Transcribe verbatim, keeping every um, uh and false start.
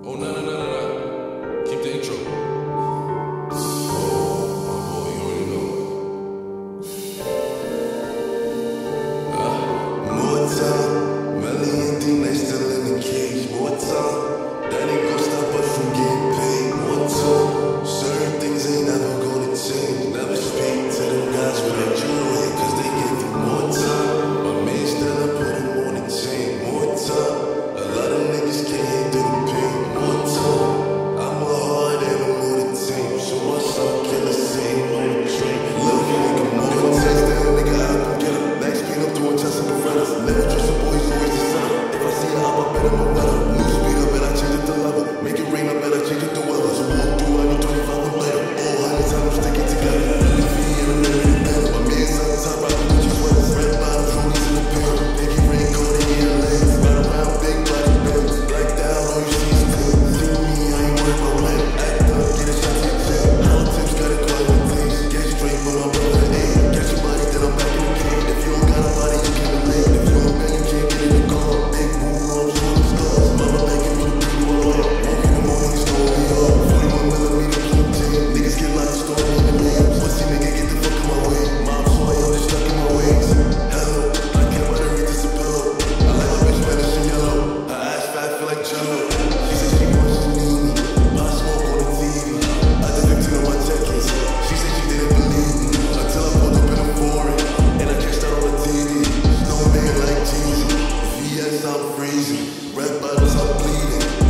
Oh, no, no, no, no, no. Keep the intro. Oh, my boy, you already know. Ah, more time. Melly and D, they still in the cage. More time. That ain't gonna stop us from getting paid. More time. Certain things ain't never gonna change. Never speak to them guys without you here, cause they give you more time. My man still I put him on the chain. More time. A lot of niggas can't handle the pain. More time. I'm a hard and I'm on the team. So my son kill the same on the train. Love you nigga more text that nigga out and get up. Max pain up doing chest up in front of us. Never trust a boy, he's always the son. If I see a hop, I bet I'm a winner. New speed, I bet I change it to level. Make it rain, I bet I change it to weather. So walk through, I need twenty-five and better. All hundred times I'm sticking together. If he in a minute and better. My man's on the top, rockin' Gucci sweaters. Red bottoms, rollies in the pair. Make it rain, go to get legs. Ride around, big body bands. Blacked out, all you see is good. See me, I ain't worried about land. Act up, get a shot to your chest. All tips got a quality things. Get straight with my brother to aim. Catch your body, then I'm back in the game. If you don't got a body, you can't relate. If you don't bang, you can't get in the car. Big boom, arms, shoulders, stars. Mama begging me to bring you along. Walk in the morning, store me up. forty-one millimeter, keep ten. Niggas get locked, store me in the name. Pussy nigga, get the fuck in my way. Mom, so I am just stuck in my ways. Hello, I can't wait to read this a pillow. I like my bitch reddish and yellow. Her ass fat, feel like jello. She said she wants to need me. I smoke on the T V. I did fifteen on my check-ins. She said she didn't believe me until I pulled up in a foreign and I catched her on the T V. Snowman like Jeezy. If he yes, I'm freezing. Red bottles, I'm bleeding.